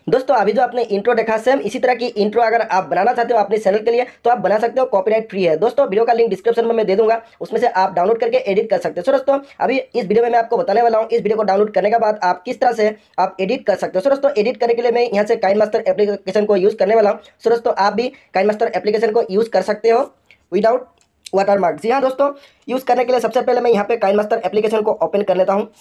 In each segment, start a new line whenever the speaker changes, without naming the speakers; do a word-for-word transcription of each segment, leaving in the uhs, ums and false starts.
दोस्तों अभी जो आपने इंट्रो देखा सेम इसी तरह की इंट्रो अगर आप बनाना चाहते हो अपने चैनल के लिए तो आप बना सकते हो, कॉपीराइट फ्री है। दोस्तों वीडियो का लिंक डिस्क्रिप्शन में मैं दे दूंगा, उसमें से आप डाउनलोड करके एडिट कर सकते हो। सो दोस्तों अभी इस वीडियो में मैं आपको बताने वाला हूँ इस वीडियो को डाउनलोड करने के बाद आप किस तरह से आप एडिट कर सकते हो। सो दोस्तों एडिट करने के लिए मैं यहाँ से काइनमास्टर एप्लीकेशन को यूज़ करने वाला हूँ। सो दोस्तों आप भी काइनमास्टर एप्लीकेशन को यूज़ कर सकते हो विदाउट वाटरमार्क। जी हाँ दोस्तों, यूज़ करने के लिए सबसे पहले मैं यहाँ पे काइनमास्टर एप्लीकेशन को ओपन कर लेता हूँ।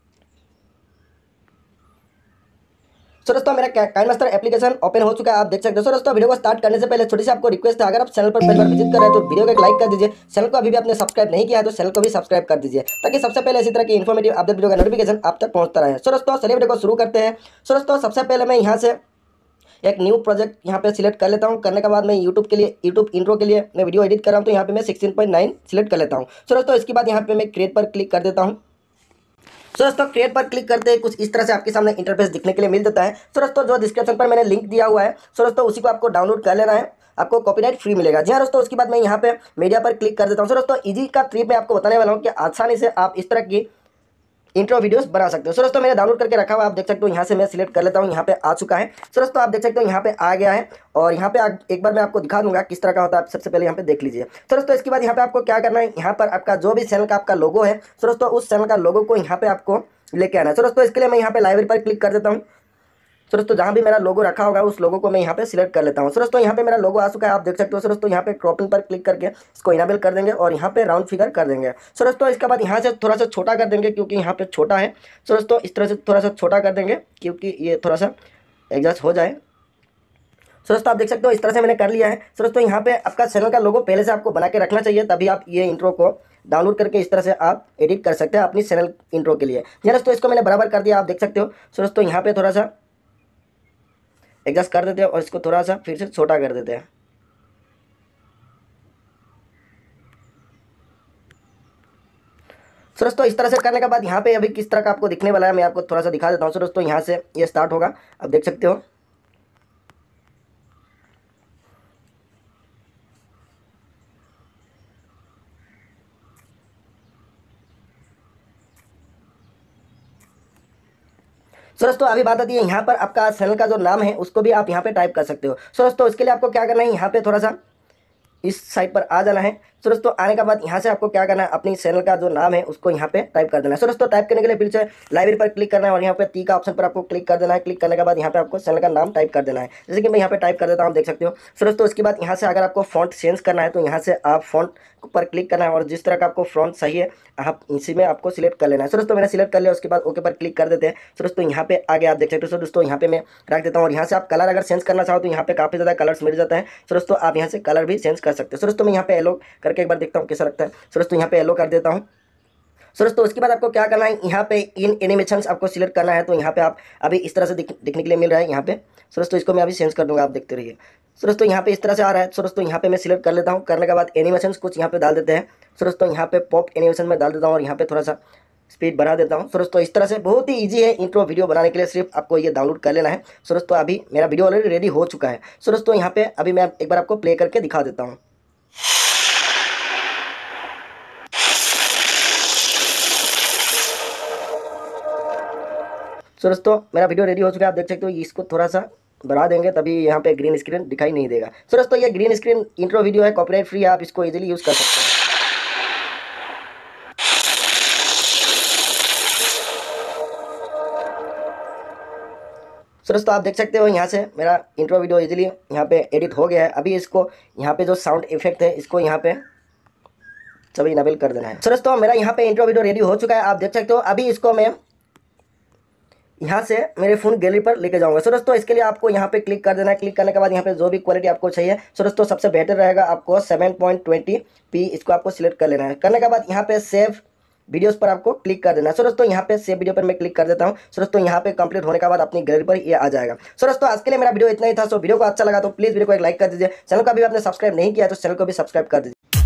सो दोस्तों मेरा काइनमास्टर एप्लीकेशन ओपन हो चुका है, आप देख सकते हो। सो दोस्तों वीडियो को स्टार्ट करने से पहले छोटी सी आपको रिक्वेस्ट है, अगर आप चैनल पर पहली बार विजिट कर रहे हैं तो वीडियो को एक लाइक कर दीजिए। चैनल को अभी भी आपने सब्सक्राइब नहीं किया है तो चैनल को भी सब्सक्राइब कर दीजिए ताकि सबसे पहले इसी तरह की इन्फॉर्मेटिव अपडेट वीडियो का नोटिफिकेशन आप तक पहुंचता रहे। सो दोस्तों चलिए वीडियो को शुरू करते हैं। सो दोस्तों सबसे पहले मैं यहाँ से एक न्यू प्रोजेक्ट यहाँ पे सिलेक्ट कर लेता हूँ। करने के बाद मैं यूट्यूब के लिए यूट्यूब इंट्रो के लिए मैं वीडियो एडिट कर रहा हूँ तो यहाँ पे मैं सिक्सटीन पॉइंट नाइन सिलेक्ट कर लेता हूँ। सो दोस्तों इसके बाद यहाँ पे मैं क्रिएट पर क्लिक कर देता हूँ। सो दोस्तों क्रिएट पर क्लिक करते हैं कुछ इस तरह से आपके सामने इंटरफेस दिखने के लिए मिल जाता है। सो दोस्तों जो डिस्क्रिप्शन पर मैंने लिंक दिया हुआ है, सो दोस्तों उसी को आपको डाउनलोड कर लेना है, आपको कॉपीराइट फ्री मिलेगा। जी हाँ दोस्तों, उसके बाद मैं यहाँ पे मीडिया पर क्लिक कर देता हूँ। सो दोस्तों इजी का ट्रिक मैं आपको बताने वाला हूँ कि आसानी से आप इस तरह की इंट्रो वीडियोस बना सकते हो। सो दोस्तों मैंने डाउनलोड करके रखा हुआ आप देख सकते हो, यहाँ से मैं सिलेक्ट कर लेता हूँ, यहाँ पे आ चुका है। सो दोस्तों आप देख सकते हो यहाँ पे आ गया है और यहाँ पे एक बार मैं आपको दिखा दूंगा किस तरह का होता है। आप सबसे पहले यहाँ पे देख लीजिए। सो दोस्तों इसके बाद यहाँ पे आपको क्या करना है, यहाँ पर आपका जो भी चैनल का आपका लोगो है, सो दोस्तों उस चैनल का लोगो को यहाँ पे आपको लेके आना है। सो दोस्तों इसके लिए मैं यहाँ पे लाइब्रेरी पर क्लिक कर देता हूँ। सो दोस्तों जहाँ भी मेरा लोगो रखा होगा उस लोगो को मैं यहाँ पे सिलेक्ट कर लेता हूँ। सो दोस्तों यहाँ पे मेरा लोगो आ चुका है, आप देख सकते हो। सो दोस्तों यहाँ पे क्रॉपिंग पर क्लिक करके इसको इनेबल कर देंगे और यहाँ पे राउंड फिगर कर देंगे। सो दोस्तों इसके बाद यहाँ से थोड़ा सा छोटा कर देंगे क्योंकि यहाँ पे छोटा है। सो दोस्तों इस तरह से थोड़ा सा छोटा कर देंगे क्योंकि ये थोड़ा सा एडजस्ट हो जाए। सो दोस्तों आप देख सकते हो इस तरह से मैंने कर लिया है। सो दोस्तों यहाँ पे आपका चैनल का लोगो पहले से आपको बना के रखना चाहिए, तभी आप ये इंट्रो को डाउनलोड करके इस तरह से आप एडिट कर सकते हैं अपनी चैनल इंट्रो के लिए। जी दोस्तों इसको मैंने बराबर कर दिया, आप देख सकते हो। सो दोस्तों यहाँ पे थोड़ा सा एडजस्ट कर देते हैं और इसको थोड़ा सा फिर से छोटा कर देते हैं। सो दोस्तों इस तरह से करने के बाद यहाँ पे अभी किस तरह का आपको दिखने वाला है मैं आपको थोड़ा सा दिखा देता हूँ। सो दोस्तों यहाँ से ये स्टार्ट होगा, आप देख सकते हो। सो दोस्तों अभी बात आती है यहाँ पर आपका चैनल का जो नाम है उसको भी आप यहाँ पे टाइप कर सकते हो। सो दोस्तों इसके लिए आपको क्या करना है, यहाँ पे थोड़ा सा इस साइड पर आ जाना है। सो दोस्तों आने के बाद यहाँ से आपको क्या करना है, अपनी चैनल का जो नाम है उसको यहाँ पे टाइप कर देना है। सो दोस्तों टाइप करने के लिए फिर से लाइब्रेरी पर क्लिक करना है और यहाँ पे ती का ऑप्शन पर आपको क्लिक कर देना है। क्लिक करने के बाद यहाँ पे आपको चैनल का नाम टाइप कर देना है, जैसे कि मैं यहाँ पे टाइप कर देता हूँ, आप देख सकते हो। सो दोस्तों उसके बाद यहाँ से अगर आपको फॉन्ट चेंज करना है तो यहाँ से आप फॉन्ट पर क्लिक करना है और जिस तरह का आपको फॉन्ट सही है आप इसी में आपको सिलेक्ट कर लेना है। सो दोस्तों मैंने सिलेक्ट कर लिया, उसके बाद ओके पर क्लिक कर देते हैं। सो दोस्तों यहाँ पे आगे आप देख सकते हो। सो दोस्तों यहाँ पे मैं रख देता हूँ और यहाँ से आप कलर अगर चेंज करना चाहो तो यहाँ पे काफ़ी ज़्यादा कलर्स मिल जाता है। सो दोस्तों आप यहाँ से कलर भी चेंज कर सकते हो। सो दोस्तों मैं यहाँ पे येलो करके एक बार देखता हूँ कैसा लगता है। सो दोस्तों यहाँ पे येलो कर देता हूँ। सो दोस्तों उसके बाद आपको क्या करना है, यहाँ पे इन एनिमेशंस आपको सिलेक्ट करना है तो यहाँ पे आप अभी इस तरह से दिख, दिखने के लिए मिल रहा है यहाँ पे। सो दोस्तों इसको मैं अभी चेंज कर दूँगा, आप देखते रहिए। सो दोस्तों यहाँ पे इस तरह से आ रहा है। सो दोस्तों यहाँ पे मैं सिलेक्ट कर लेता हूँ, करने के बाद एनिमेशंस कुछ यहाँ पे डाल देते हैं। सो दोस्तों यहाँ पे पॉप एनिमेशन में डाल देता हूँ और यहाँ पे थोड़ा सा स्पीड बढ़ा देता हूँ। सो दोस्तों इस तरह से बहुत ही ईजी है इंट्रो वीडियो बनाने के लिए, सिर्फ आपको ये डाउनलोड कर लेना है। सो दोस्तों अभी मेरा वीडियो ऑलरेडी रेडी हो चुका है। सो दोस्तों यहाँ पे अभी मैं एक बार आपको प्ले करके दिखा देता हूँ। सो दोस्तों मेरा वीडियो रेडी हो चुका है, आप देख सकते हो। इसको थोड़ा सा बढ़ा देंगे तभी यहाँ पे ग्रीन स्क्रीन दिखाई नहीं देगा। सो दोस्तों ये ग्रीन स्क्रीन इंट्रो वीडियो है, कॉपीराइट फ्री है, आप इसको इजीली यूज़ कर सकते हैं। सो दोस्तों आप देख सकते हो यहाँ से मेरा इंट्रो वीडियो इजीली यहाँ पे एडिट हो गया है। अभी इसको यहाँ पे जो साउंड इफेक्ट है इसको यहाँ पे सभी इनेबल कर देना है। सो दोस्तों मेरा यहाँ पे इंट्रो वीडियो रेडी हो चुका है, आप देख सकते हो। अभी इसको मैं यहाँ से मेरे फ़ोन गैलरी पर लेके जाऊँगा। सो दोस्तों इसके लिए आपको यहाँ पे क्लिक कर देना है। क्लिक करने के बाद यहाँ पे जो भी क्वालिटी आपको चाहिए, सो दोस्तों सबसे बेहतर रहेगा आपको सेवन पॉइंट ट्वेंटी पी इसको आपको सिलेक्ट कर लेना है। करने के बाद यहाँ पे सेव वीडियोस पर आपको क्लिक कर देना है। सो दोस्तों यहाँ पे सेव वीडियो पर मैं क्लिक कर देता हूँ। सो दोस्तों यहाँ पे कंप्लीट होने के बाद अपनी गैलरी पर ये आ जाएगा। सो दोस्तों आज के लिए मेरा वीडियो इतना ही था। सो वीडियो को अच्छा लगा तो प्लीज़ वीडियो को एक लाइक कर दीजिए। चैनल को अभी आपने सब्सक्राइब नहीं किया तो चैनल को भी सब्सक्राइब कर दीजिए।